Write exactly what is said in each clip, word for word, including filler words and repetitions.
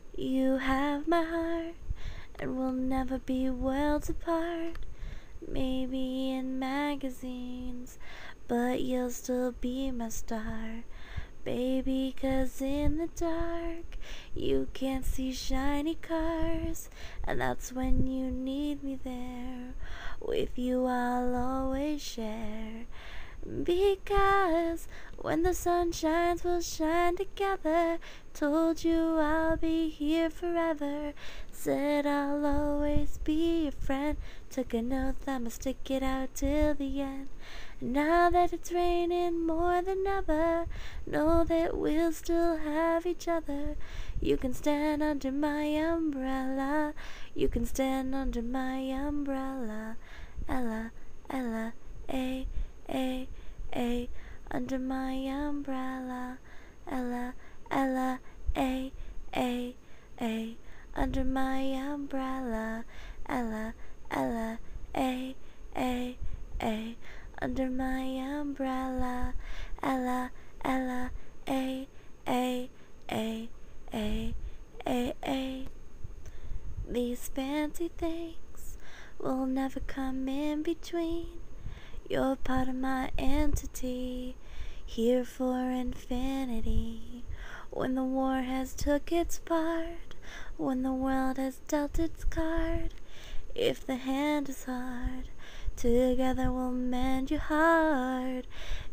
You have my heart, and we'll never be worlds apart. Maybe in magazines, but you'll still be my star. Baby, 'cause in the dark you can't see shiny cars, and that's when you need me there. With you I'll always share. Because when the sun shines, we'll shine together. Told you I'll be here forever. Said I'll always be your friend. Took an oath I'ma stick it out till the end. Now that it's raining more than ever, know that we'll still have each other. You can stand under my umbrella. You can stand under my umbrella. Ella, Ella, A, A, A, under my umbrella. Ella, Ella, A, A, A, under my umbrella. Ella, Ella, A, A, A, under my umbrella. Ella, Ella, A, A, A, A, A, A. These fancy things will never come in between. You're part of my entity, here for infinity. When the war has took its part, when the world has dealt its card, if the hand is hard, together we'll mend your heart.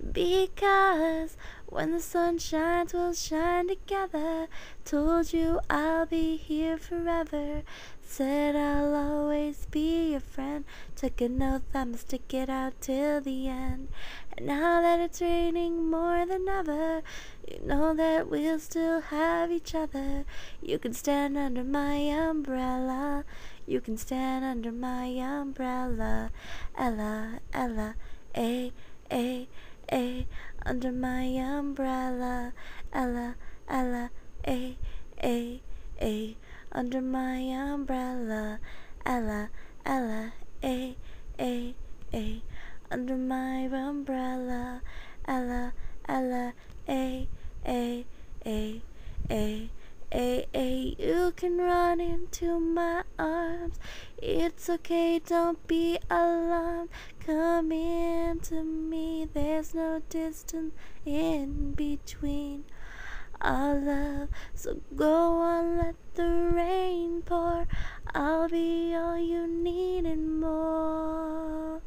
Because when the sun shines, we'll shine together. Told you I'll be here forever. Said I'll always be your friend. Took an oath I'ma stick it out till the end. And now that it's raining more than ever, you know that we'll still have each other. You can stand under my umbrella. You can stand under my umbrella. Ella, Ella, A, A, A, under my umbrella. Ella, Ella, A, A, A, under my umbrella. Ella, Ella, A, A, A, under my umbrella. Ella, Ella, A, A, A, A, A, A. You can run into my arms. It's okay, don't be alarmed. Come into me, there's no distance in between our love. So go on, let the rain pour. I'll be all you need and more.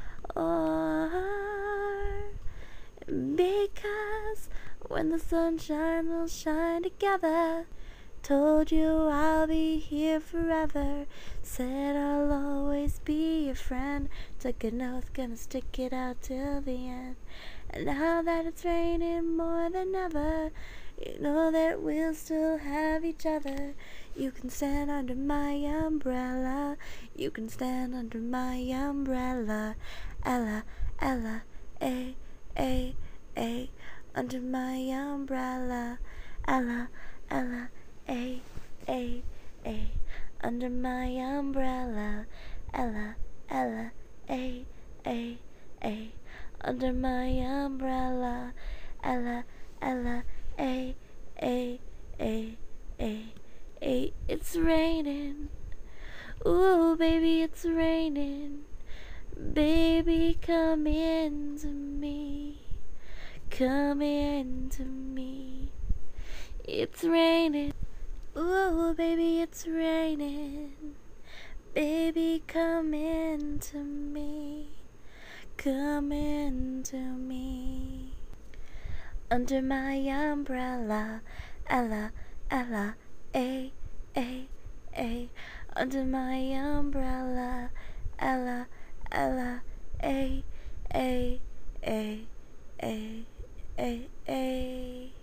Oh, because when the sun shines, we'll shine together. Told you I'll be here forever. Said I'll always be your friend. Took an oath, gonna stick it out till the end. And now that it's raining more than ever, you know that we'll still have each other. You can stand under my umbrella. You can stand under my umbrella. Ella, Ella, A, A, A, under my umbrella. Ella, Ella, A, A, A, under my umbrella. Ella, Ella, A, A, A, under my umbrella. Ella, Ella, A, A, A, A, A. It's raining. Ooh, baby, it's raining. Baby, come into me. Come into me. It's raining. Ooh, baby, it's raining. Baby, come into me. Come into me. Under my umbrella. Ella, Ella, A, A, A. Under my umbrella. Ella, Ella, A, A, A, A, A, A.